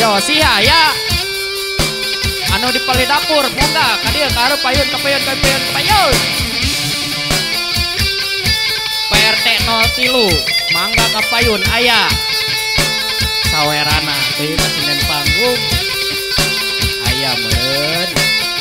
Ayo sia ya. Anu di pali dapur mongga ka dieu ka hareup payun ka payun ka payun ka payun. PRT 03 mangga ka payun aya. Sawerana teuing Senen panggung. Aya meureun.